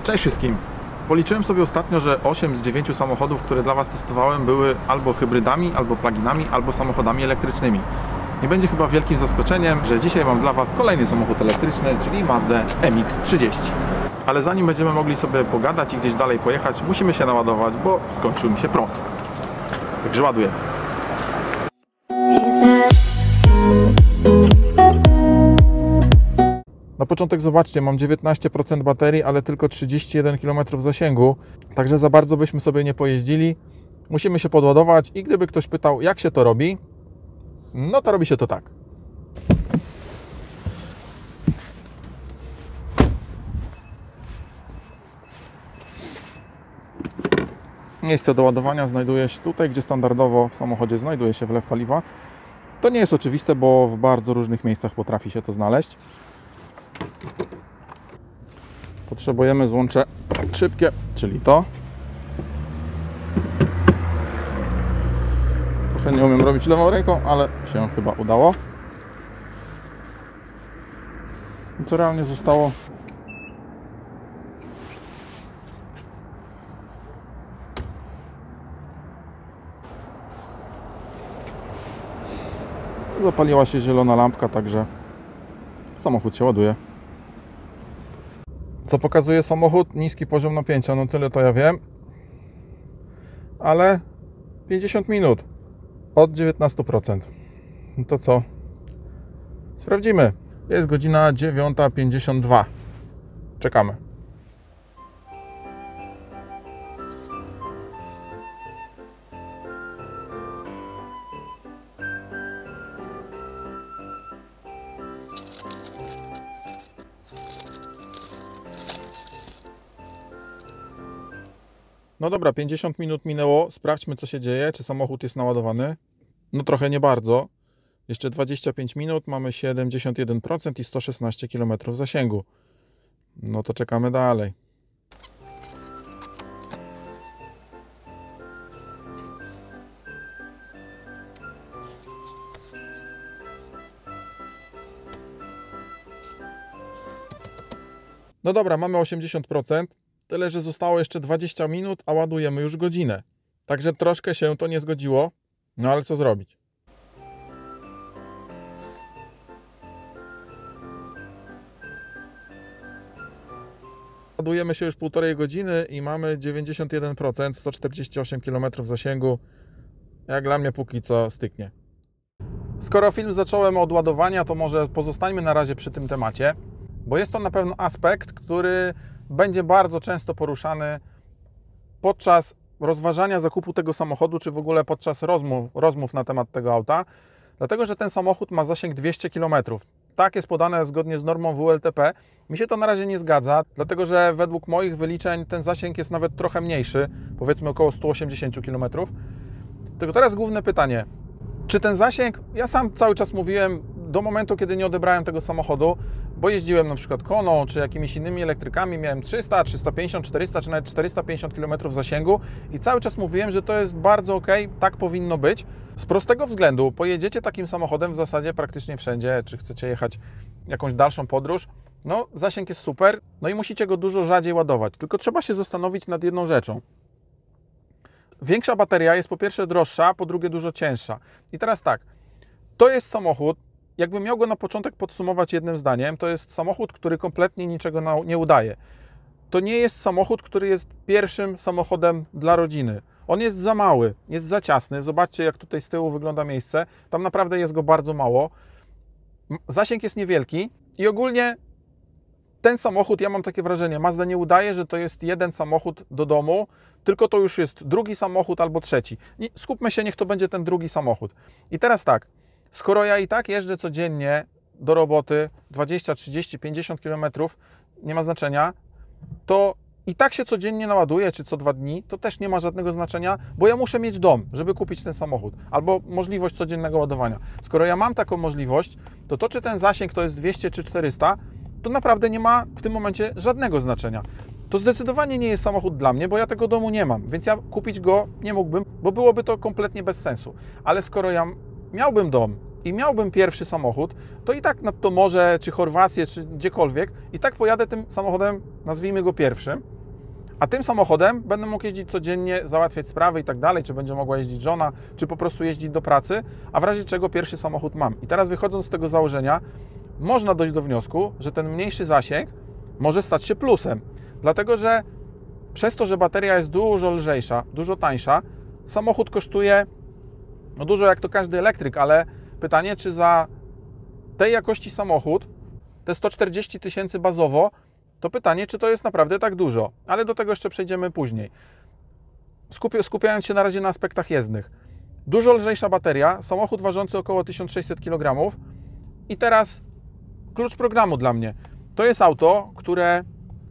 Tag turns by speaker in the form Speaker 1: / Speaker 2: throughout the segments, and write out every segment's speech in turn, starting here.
Speaker 1: Cześć wszystkim! Policzyłem sobie ostatnio, że 8 z 9 samochodów, które dla Was testowałem, były albo hybrydami, albo pluginami, albo samochodami elektrycznymi. Nie będzie chyba wielkim zaskoczeniem, że dzisiaj mam dla Was kolejny samochód elektryczny, czyli Mazdę MX-30. Ale zanim będziemy mogli sobie pogadać i gdzieś dalej pojechać, musimy się naładować, bo skończył mi się prąd. Także ładuję. Na początek zobaczcie, mam 19% baterii, ale tylko 31 km zasięgu, także za bardzo byśmy sobie nie pojeździli. Musimy się podładować i gdyby ktoś pytał, jak się to robi, no to robi się to tak. Miejsce do ładowania znajduje się tutaj, gdzie standardowo w samochodzie znajduje się wlew paliwa. To nie jest oczywiste, bo w bardzo różnych miejscach potrafi się to znaleźć. Potrzebujemy złącze szybkie, czyli to. Trochę nie umiem robić lewą ręką, ale się chyba udało. I co realnie zostało? Zapaliła się zielona lampka, także samochód się ładuje. Co pokazuje samochód? Niski poziom napięcia, no tyle to ja wiem. Ale 50 minut od 19%. No to co? Sprawdzimy. Jest godzina 9:52. Czekamy. No dobra, 50 minut minęło. Sprawdźmy, co się dzieje. Czy samochód jest naładowany? No trochę nie bardzo. Jeszcze 25 minut, mamy 71% i 116 km zasięgu. No to czekamy dalej. No dobra, mamy 80%. Tyle, że zostało jeszcze 20 minut, a ładujemy już godzinę. Także troszkę się to nie zgodziło. No ale co zrobić? Ładujemy się już 1,5 godziny i mamy 91%, 148 km zasięgu. Jak dla mnie póki co styknie. Skoro film zacząłem od ładowania, to może pozostańmy na razie przy tym temacie, bo jest to na pewno aspekt, który będzie bardzo często poruszany podczas rozważania zakupu tego samochodu, czy w ogóle podczas rozmów na temat tego auta, dlatego że ten samochód ma zasięg 200 km. Tak jest podane zgodnie z normą WLTP. Mi się to na razie nie zgadza, dlatego że według moich wyliczeń ten zasięg jest nawet trochę mniejszy, powiedzmy około 180 km. Tylko teraz główne pytanie, czy ten zasięg, ja sam cały czas mówiłem do momentu, kiedy nie odebrałem tego samochodu, bo jeździłem na przykład Koną czy jakimiś innymi elektrykami, miałem 300, 350, 400 czy nawet 450 km zasięgu i cały czas mówiłem, że to jest bardzo ok, tak powinno być. Z prostego względu, pojedziecie takim samochodem w zasadzie praktycznie wszędzie, czy chcecie jechać jakąś dalszą podróż, no zasięg jest super, no i musicie go dużo rzadziej ładować, tylko trzeba się zastanowić nad jedną rzeczą. Większa bateria jest po pierwsze droższa, po drugie dużo cięższa. I teraz tak, to jest samochód, jakbym miał go na początek podsumować jednym zdaniem, to jest samochód, który kompletnie niczego nie udaje. To nie jest samochód, który jest pierwszym samochodem dla rodziny. On jest za mały, jest za ciasny. Zobaczcie, jak tutaj z tyłu wygląda miejsce. Tam naprawdę jest go bardzo mało. Zasięg jest niewielki i ogólnie ten samochód, ja mam takie wrażenie, Mazda nie udaje, że to jest jeden samochód do domu, tylko to już jest drugi samochód albo trzeci. Skupmy się, niech to będzie ten drugi samochód. I teraz tak, skoro ja i tak jeżdżę codziennie do roboty 20, 30, 50 km, nie ma znaczenia, to i tak się codziennie naładuję, czy co 2 dni, to też nie ma żadnego znaczenia, bo ja muszę mieć dom, żeby kupić ten samochód, albo możliwość codziennego ładowania. Skoro ja mam taką możliwość, to czy ten zasięg to jest 200 czy 400, to naprawdę nie ma w tym momencie żadnego znaczenia. To zdecydowanie nie jest samochód dla mnie, bo ja tego domu nie mam, więc ja kupić go nie mógłbym, bo byłoby to kompletnie bez sensu. Ale skoro ja miałbym dom i miałbym pierwszy samochód, to i tak nad to morze, czy Chorwację, czy gdziekolwiek, i tak pojadę tym samochodem, nazwijmy go pierwszym, a tym samochodem będę mógł jeździć codziennie, załatwiać sprawy i tak dalej, czy będzie mogła jeździć żona, czy po prostu jeździć do pracy, a w razie czego pierwszy samochód mam. I teraz wychodząc z tego założenia, można dojść do wniosku, że ten mniejszy zasięg może stać się plusem, dlatego że przez to, że bateria jest dużo lżejsza, dużo tańsza, samochód kosztuje no dużo jak to każdy elektryk, ale pytanie, czy za tej jakości samochód, te 140 000 bazowo, to pytanie, czy to jest naprawdę tak dużo, ale do tego jeszcze przejdziemy później. Skupiając się na razie na aspektach jezdnych. Dużo lżejsza bateria, samochód ważący około 1600 kg i teraz klucz programu dla mnie. To jest auto, które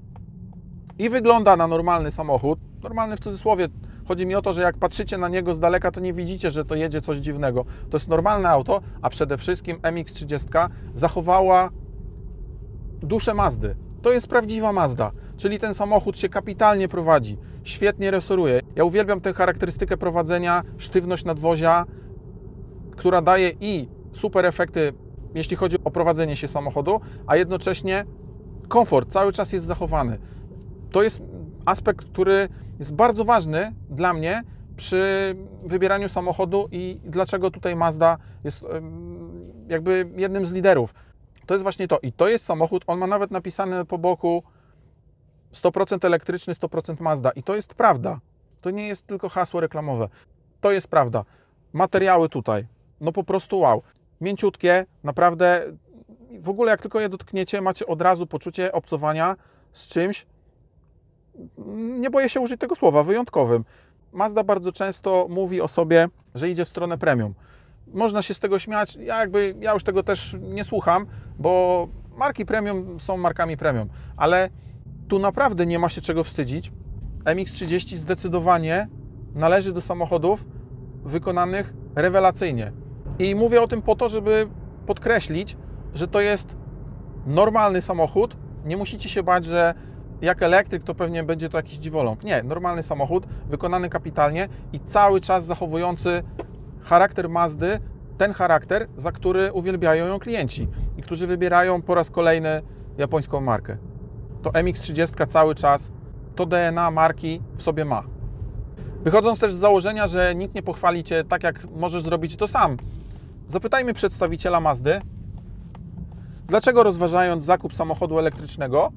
Speaker 1: i wygląda na normalny samochód, normalny w cudzysłowie. Chodzi mi o to, że jak patrzycie na niego z daleka, to nie widzicie, że to jedzie coś dziwnego. To jest normalne auto, a przede wszystkim MX-30 zachowała duszę Mazdy. To jest prawdziwa Mazda, czyli ten samochód się kapitalnie prowadzi, świetnie resoruje. Ja uwielbiam tę charakterystykę prowadzenia, sztywność nadwozia, która daje i super efekty, jeśli chodzi o prowadzenie się samochodu, a jednocześnie komfort cały czas jest zachowany. To jest aspekt, który jest bardzo ważny dla mnie przy wybieraniu samochodu i dlaczego tutaj Mazda jest jakby jednym z liderów. To jest właśnie to. I to jest samochód, on ma nawet napisane po boku 100% elektryczny, 100% Mazda. I to jest prawda. To nie jest tylko hasło reklamowe. To jest prawda. Materiały tutaj, no po prostu wow. Mięciutkie, naprawdę, w ogóle jak tylko je dotkniecie, macie od razu poczucie obcowania z czymś, nie boję się użyć tego słowa, wyjątkowym. Mazda bardzo często mówi o sobie, że idzie w stronę premium. Można się z tego śmiać, ja już tego też nie słucham, bo marki premium są markami premium, ale tu naprawdę nie ma się czego wstydzić. MX-30 zdecydowanie należy do samochodów wykonanych rewelacyjnie. I mówię o tym po to, żeby podkreślić, że to jest normalny samochód. Nie musicie się bać, że jak elektryk to pewnie będzie to jakiś dziwoląg. Nie, normalny samochód, wykonany kapitalnie i cały czas zachowujący charakter Mazdy, ten charakter, za który uwielbiają ją klienci i którzy wybierają po raz kolejny japońską markę. To MX-30 cały czas to DNA marki w sobie ma. Wychodząc też z założenia, że nikt nie pochwali Cię tak, jak możesz zrobić to sam, zapytajmy przedstawiciela Mazdy, dlaczego rozważając zakup samochodu elektrycznego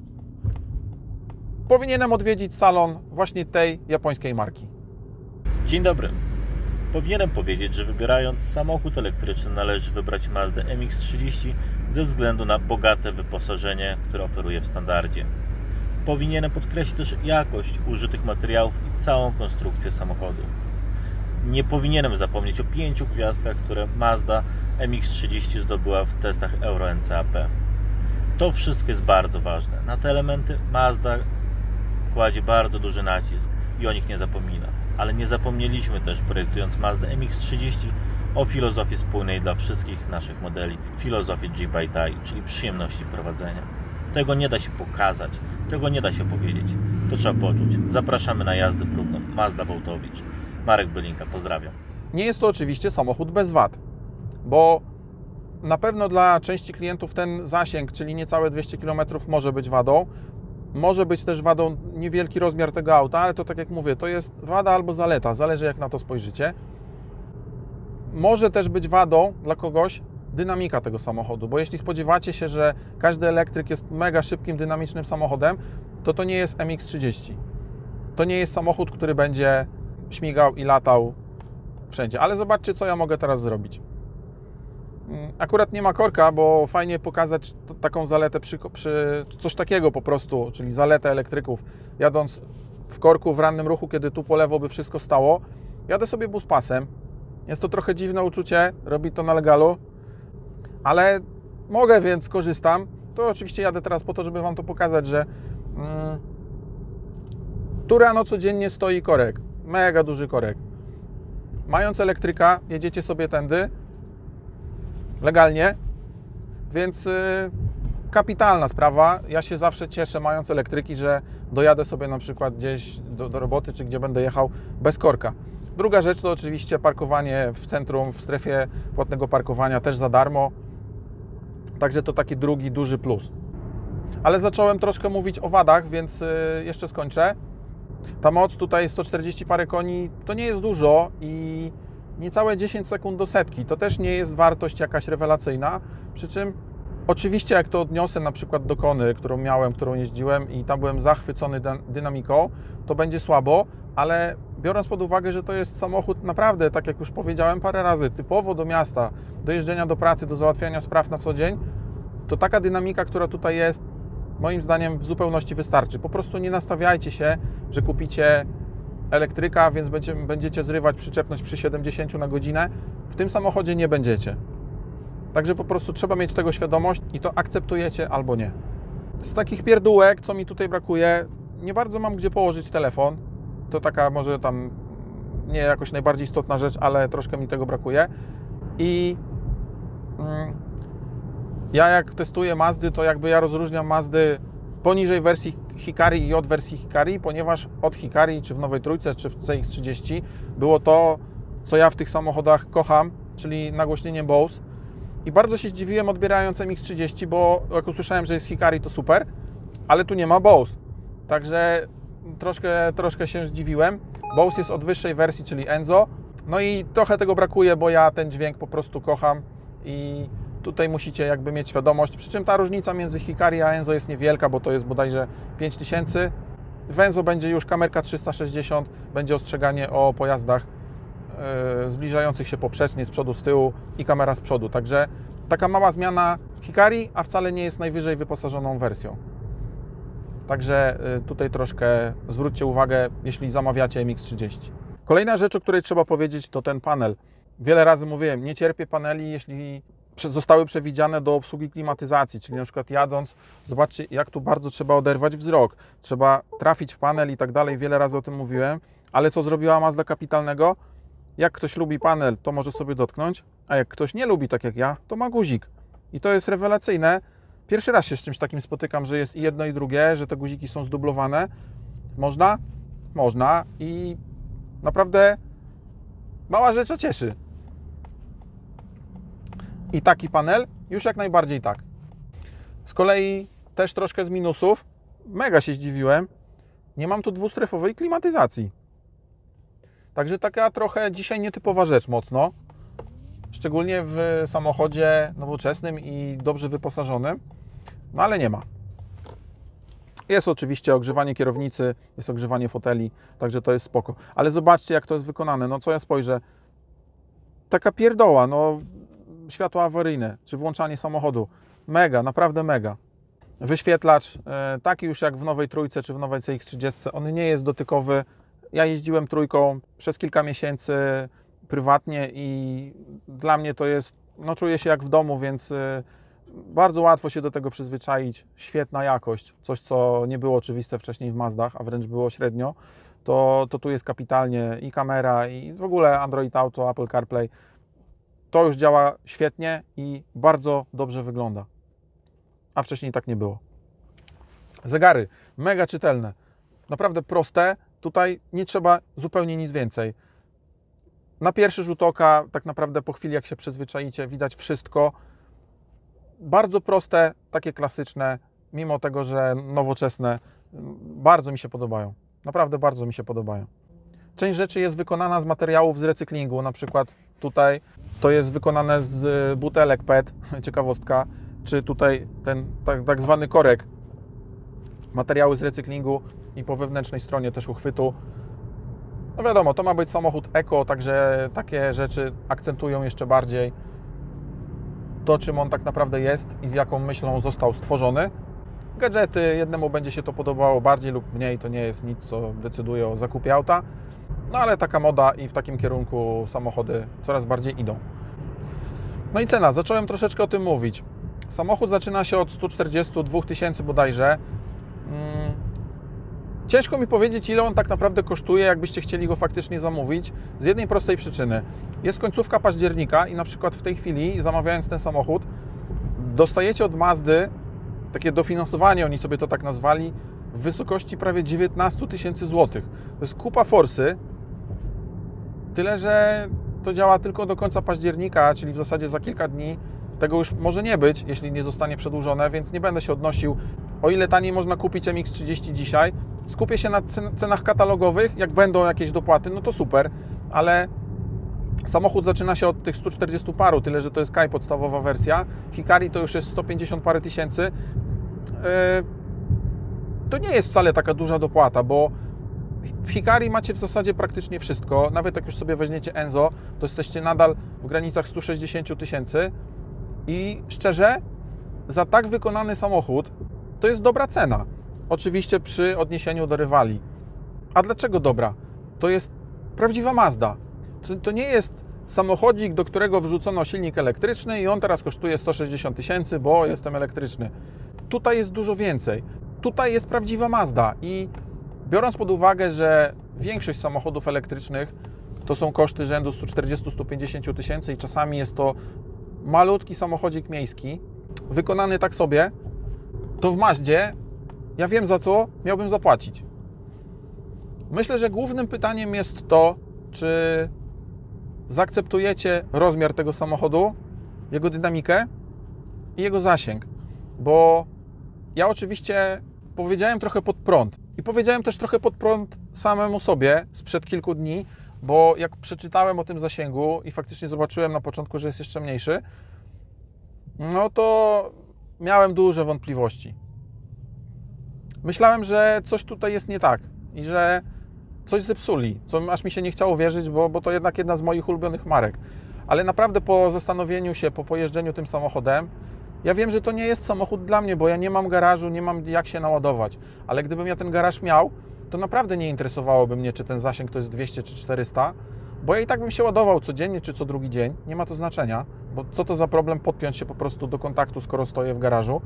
Speaker 1: powinienem odwiedzić salon właśnie tej japońskiej marki.
Speaker 2: Dzień dobry. Powinienem powiedzieć, że wybierając samochód elektryczny należy wybrać Mazdę MX-30 ze względu na bogate wyposażenie, które oferuje w standardzie. Powinienem podkreślić też jakość użytych materiałów i całą konstrukcję samochodu. Nie powinienem zapomnieć o 5 gwiazdkach, które Mazda MX-30 zdobyła w testach Euro NCAP. To wszystko jest bardzo ważne. Na te elementy Mazda kładzie bardzo duży nacisk i o nich nie zapomina. Ale nie zapomnieliśmy też, projektując Mazdę MX-30, o filozofii spójnej dla wszystkich naszych modeli, filozofii Jeep-i-Tai, czyli przyjemności prowadzenia. Tego nie da się pokazać, tego nie da się powiedzieć. To trzeba poczuć. Zapraszamy na jazdę próbną. Mazda Wołtowicz. Marek Bylinka, pozdrawiam.
Speaker 1: Nie jest to oczywiście samochód bez wad, bo na pewno dla części klientów ten zasięg, czyli niecałe 200 km może być wadą. Może być też wadą niewielki rozmiar tego auta, ale to tak jak mówię, to jest wada albo zaleta, zależy jak na to spojrzycie. Może też być wadą dla kogoś dynamika tego samochodu, bo jeśli spodziewacie się, że każdy elektryk jest mega szybkim, dynamicznym samochodem, to nie jest MX-30. To nie jest samochód, który będzie śmigał i latał wszędzie. Ale zobaczcie, co ja mogę teraz zrobić. Akurat nie ma korka, bo fajnie pokazać taką zaletę przy coś takiego po prostu, czyli zaletę elektryków. Jadąc w korku, w rannym ruchu, kiedy tu po lewo by wszystko stało, jadę sobie buspasem. Jest to trochę dziwne uczucie, robi to na legalu, ale mogę, więc korzystam. To oczywiście jadę teraz po to, żeby Wam to pokazać, że tu rano codziennie stoi korek, mega duży korek. Mając elektryka, jedziecie sobie tędy, legalnie, więc kapitalna sprawa. Ja się zawsze cieszę, mając elektryki, że dojadę sobie na przykład gdzieś do roboty, czy gdzie będę jechał bez korka. Druga rzecz to oczywiście parkowanie w centrum, w strefie płatnego parkowania też za darmo. Także to taki drugi duży plus. Ale zacząłem troszkę mówić o wadach, więc jeszcze skończę. Ta moc tutaj 140 parę koni to nie jest dużo i niecałe 10 sekund do setki. To też nie jest wartość jakaś rewelacyjna. Przy czym oczywiście jak to odniosę na przykład do Kony, którą miałem, którą jeździłem i tam byłem zachwycony dynamiką, to będzie słabo, ale biorąc pod uwagę, że to jest samochód naprawdę, tak jak już powiedziałem parę razy, typowo do miasta, do jeżdżenia do pracy, do załatwiania spraw na co dzień, to taka dynamika, która tutaj jest, moim zdaniem w zupełności wystarczy. Po prostu nie nastawiajcie się, że kupicie elektryka, więc będziecie zrywać przyczepność przy 70 na godzinę. W tym samochodzie nie będziecie. Także po prostu trzeba mieć tego świadomość i to akceptujecie albo nie. Z takich pierdółek, co mi tutaj brakuje, nie bardzo mam gdzie położyć telefon. To taka może tam nie jakoś najbardziej istotna rzecz, ale troszkę mi tego brakuje. I ja jak testuję Mazdy, to jakby ja rozróżniam Mazdy poniżej wersji Hikari i od wersji Hikari, ponieważ od Hikari, czy w nowej trójce, czy w CX-30 było to, co ja w tych samochodach kocham, czyli nagłośnienie Bose. I bardzo się zdziwiłem odbierając MX-30, bo jak usłyszałem, że jest Hikari, to super, ale tu nie ma Bose. Także troszkę się zdziwiłem. Bose jest od wyższej wersji, czyli Enzo. No i trochę tego brakuje, bo ja ten dźwięk po prostu kocham i tutaj musicie jakby mieć świadomość. Przy czym ta różnica między Hikari a Enzo jest niewielka, bo to jest bodajże 5000. W Enzo będzie już kamerka 360, będzie ostrzeganie o pojazdach zbliżających się poprzecznie z przodu, z tyłu i kamera z przodu. Także taka mała zmiana Hikari, a wcale nie jest najwyżej wyposażoną wersją. Także tutaj troszkę zwróćcie uwagę, jeśli zamawiacie MX-30. Kolejna rzecz, o której trzeba powiedzieć, to ten panel. Wiele razy mówiłem, nie cierpię paneli, jeśli zostały przewidziane do obsługi klimatyzacji, czyli na przykład jadąc, zobaczcie, jak tu bardzo trzeba oderwać wzrok, trzeba trafić w panel i tak dalej, wiele razy o tym mówiłem, ale co zrobiła Mazda kapitalnego? Jak ktoś lubi panel, to może sobie dotknąć, a jak ktoś nie lubi, tak jak ja, to ma guzik. I to jest rewelacyjne. Pierwszy raz się z czymś takim spotykam, że jest i jedno i drugie, że te guziki są zdublowane. Można? Można i naprawdę mała rzecz, a cieszy. I taki panel? Już jak najbardziej tak. Z kolei też troszkę z minusów. Mega się zdziwiłem. Nie mam tu dwustrefowej klimatyzacji. Także taka trochę dzisiaj nietypowa rzecz mocno. Szczególnie w samochodzie nowoczesnym i dobrze wyposażonym. No ale nie ma. Jest oczywiście ogrzewanie kierownicy, jest ogrzewanie foteli, także to jest spoko. Ale zobaczcie, jak to jest wykonane. No co ja spojrzę. Taka pierdoła, no światło awaryjne, czy włączanie samochodu. Mega, naprawdę mega. Wyświetlacz, taki już jak w nowej trójce, czy w nowej CX-30, on nie jest dotykowy. Ja jeździłem trójką przez kilka miesięcy prywatnie i dla mnie to jest, no czuję się jak w domu, więc bardzo łatwo się do tego przyzwyczaić. Świetna jakość, coś co nie było oczywiste wcześniej w Mazdach, a wręcz było średnio, to tu jest kapitalnie i kamera i w ogóle Android Auto, Apple CarPlay. To już działa świetnie i bardzo dobrze wygląda, a wcześniej tak nie było. Zegary, mega czytelne, naprawdę proste, tutaj nie trzeba zupełnie nic więcej. Na pierwszy rzut oka, tak naprawdę po chwili jak się przyzwyczaicie, widać wszystko. Bardzo proste, takie klasyczne, mimo tego, że nowoczesne, bardzo mi się podobają. Naprawdę bardzo mi się podobają. Część rzeczy jest wykonana z materiałów z recyklingu, na przykład tutaj to jest wykonane z butelek PET, ciekawostka, czy tutaj ten tak zwany korek, materiały z recyklingu i po wewnętrznej stronie też uchwytu. No wiadomo, to ma być samochód eko, także takie rzeczy akcentują jeszcze bardziej to, czym on tak naprawdę jest i z jaką myślą został stworzony. Gadżety, jednemu będzie się to podobało bardziej lub mniej, to nie jest nic, co decyduje o zakupie auta. No ale taka moda i w takim kierunku samochody coraz bardziej idą. No i cena, zacząłem troszeczkę o tym mówić. Samochód zaczyna się od 142 000 bodajże. Ciężko mi powiedzieć, ile on tak naprawdę kosztuje, jakbyście chcieli go faktycznie zamówić, z jednej prostej przyczyny. Jest końcówka października i na przykład w tej chwili, zamawiając ten samochód, dostajecie od Mazdy takie dofinansowanie, oni sobie to tak nazwali, w wysokości prawie 19 000 złotych. To jest kupa forsy. Tyle, że to działa tylko do końca października, czyli w zasadzie za kilka dni. Tego już może nie być, jeśli nie zostanie przedłużone, więc nie będę się odnosił. O ile taniej można kupić MX-30 dzisiaj, skupię się na cenach katalogowych. Jak będą jakieś dopłaty, no to super, ale samochód zaczyna się od tych 140 paru, tyle, że to jest Kai podstawowa wersja. Hikari to już jest 150 parę tysięcy. To nie jest wcale taka duża dopłata, bo w Hikari macie w zasadzie praktycznie wszystko. Nawet jak już sobie weźmiecie Enzo, to jesteście nadal w granicach 160 tysięcy. I szczerze, za tak wykonany samochód to jest dobra cena. Oczywiście przy odniesieniu do rywali. A dlaczego dobra? To jest prawdziwa Mazda. To nie jest samochodzik, do którego wrzucono silnik elektryczny i on teraz kosztuje 160 tysięcy, bo jestem elektryczny. Tutaj jest dużo więcej. Tutaj jest prawdziwa Mazda i biorąc pod uwagę, że większość samochodów elektrycznych to są koszty rzędu 140-150 tysięcy i czasami jest to malutki samochodzik miejski, wykonany tak sobie, to w Mazdzie ja wiem, za co miałbym zapłacić. Myślę, że głównym pytaniem jest to, czy zaakceptujecie rozmiar tego samochodu, jego dynamikę i jego zasięg. Bo ja oczywiście powiedziałem trochę pod prąd. I powiedziałem też trochę pod prąd samemu sobie sprzed kilku dni, bo jak przeczytałem o tym zasięgu i faktycznie zobaczyłem na początku, że jest jeszcze mniejszy, no to miałem duże wątpliwości. Myślałem, że coś tutaj jest nie tak i że coś zepsuli, co aż mi się nie chciało wierzyć, bo to jednak jedna z moich ulubionych marek. Ale naprawdę po zastanowieniu się, po pojeżdżeniu tym samochodem, ja wiem, że to nie jest samochód dla mnie, bo ja nie mam garażu, nie mam jak się naładować. Ale gdybym ja ten garaż miał, to naprawdę nie interesowałoby mnie, czy ten zasięg to jest 200 czy 400, bo ja i tak bym się ładował codziennie czy co drugi dzień. Nie ma to znaczenia, bo co to za problem podpiąć się po prostu do kontaktu, skoro stoję w garażu.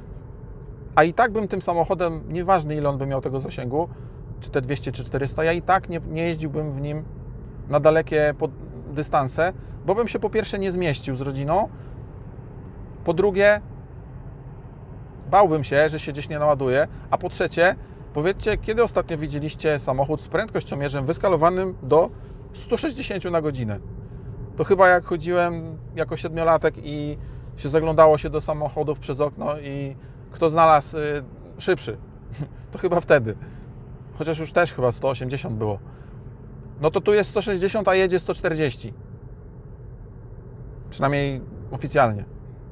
Speaker 1: A i tak bym tym samochodem, nieważne ile on by miał tego zasięgu, czy te 200 czy 400, ja i tak nie jeździłbym w nim na dalekie dystanse, bo bym się po pierwsze nie zmieścił z rodziną, po drugie bałbym się, że się gdzieś nie naładuje, a po trzecie, powiedzcie, kiedy ostatnio widzieliście samochód z prędkościomierzem wyskalowanym do 160 na godzinę? To chyba jak chodziłem jako 7-latek i się zaglądało się do samochodów przez okno i kto znalazł szybszy, to chyba wtedy. Chociaż już też chyba 180 było. No to tu jest 160, a jedzie 140. Przynajmniej oficjalnie.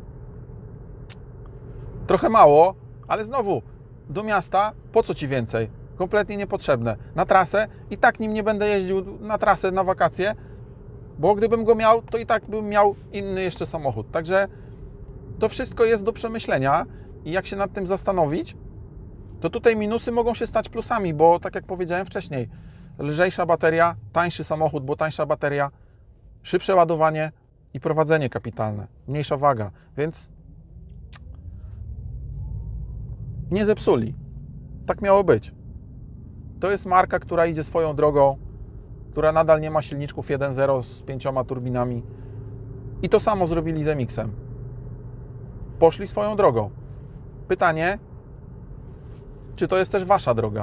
Speaker 1: Trochę mało, ale znowu, do miasta po co Ci więcej? Kompletnie niepotrzebne. Na trasę i tak nim nie będę jeździł na trasę, na wakacje, bo gdybym go miał, to i tak bym miał inny jeszcze samochód. Także to wszystko jest do przemyślenia i jak się nad tym zastanowić, to tutaj minusy mogą się stać plusami, bo tak jak powiedziałem wcześniej, lżejsza bateria, tańszy samochód, bo tańsza bateria, szybsze ładowanie i prowadzenie kapitalne, mniejsza waga, więc nie zepsuli. Tak miało być. To jest marka, która idzie swoją drogą, która nadal nie ma silniczków 1.0 z 5 turbinami i to samo zrobili z MX-em. Poszli swoją drogą. Pytanie, czy to jest też Wasza droga?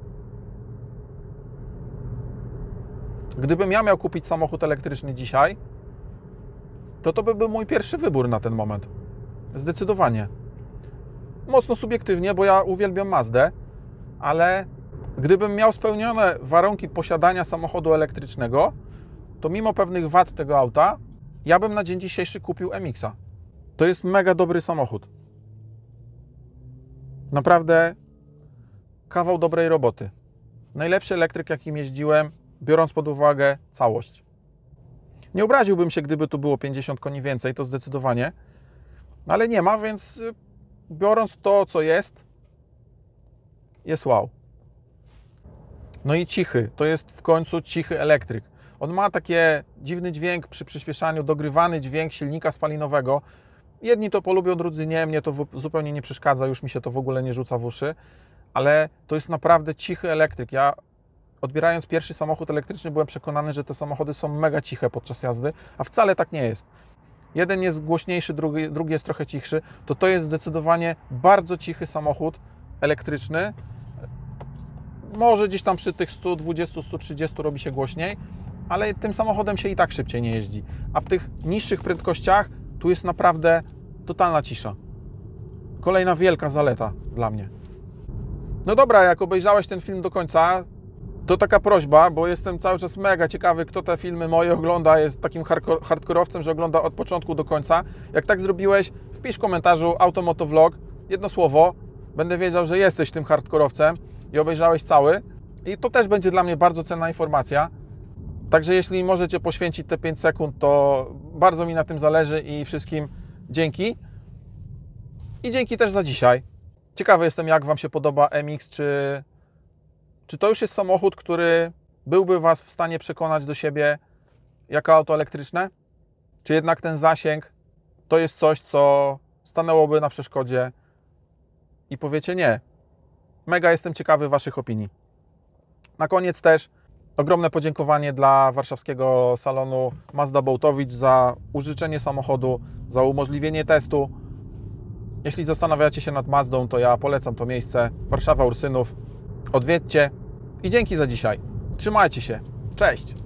Speaker 1: Gdybym ja miał kupić samochód elektryczny dzisiaj, to by był mój pierwszy wybór na ten moment. Zdecydowanie. Mocno subiektywnie, bo ja uwielbiam Mazdę, ale gdybym miał spełnione warunki posiadania samochodu elektrycznego, to mimo pewnych wad tego auta, ja bym na dzień dzisiejszy kupił MX-a. To jest mega dobry samochód. Naprawdę kawał dobrej roboty. Najlepszy elektryk, jakim jeździłem, biorąc pod uwagę całość. Nie obraziłbym się, gdyby tu było 50 koni więcej, to zdecydowanie, ale nie ma, więc biorąc to, co jest wow. No i cichy, to jest w końcu cichy elektryk. On ma taki dziwny dźwięk przy przyspieszaniu, dogrywany dźwięk silnika spalinowego. Jedni to polubią, drudzy nie, mnie to zupełnie nie przeszkadza, już mi się to w ogóle nie rzuca w uszy, ale to jest naprawdę cichy elektryk. Ja odbierając pierwszy samochód elektryczny byłem przekonany, że te samochody są mega ciche podczas jazdy, a wcale tak nie jest. Jeden jest głośniejszy, drugi jest trochę cichszy, to jest zdecydowanie bardzo cichy samochód elektryczny. Może gdzieś tam przy tych 120-130 robi się głośniej, ale tym samochodem się i tak szybciej nie jeździ. A w tych niższych prędkościach tu jest naprawdę totalna cisza. Kolejna wielka zaleta dla mnie. No dobra, jak obejrzałeś ten film do końca, to taka prośba, bo jestem cały czas mega ciekawy, kto te filmy moje ogląda, jest takim hardkorowcem, że ogląda od początku do końca. Jak tak zrobiłeś, wpisz w komentarzu Automotovlog, jedno słowo, będę wiedział, że jesteś tym hardkorowcem i obejrzałeś cały. I to też będzie dla mnie bardzo cenna informacja. Także jeśli możecie poświęcić te 5 sekund, to bardzo mi na tym zależy i wszystkim dzięki. I dzięki też za dzisiaj. Ciekawy jestem, jak Wam się podoba MX, czy to już jest samochód, który byłby Was w stanie przekonać do siebie jako auto elektryczne? Czy jednak ten zasięg to jest coś, co stanęłoby na przeszkodzie i powiecie nie? Mega jestem ciekawy Waszych opinii. Na koniec też ogromne podziękowanie dla warszawskiego salonu Mazda Bołtowicz za użyczenie samochodu, za umożliwienie testu. Jeśli zastanawiacie się nad Mazdą, to ja polecam to miejsce. Warszawa Ursynów. Odwiedźcie i dzięki za dzisiaj. Trzymajcie się. Cześć!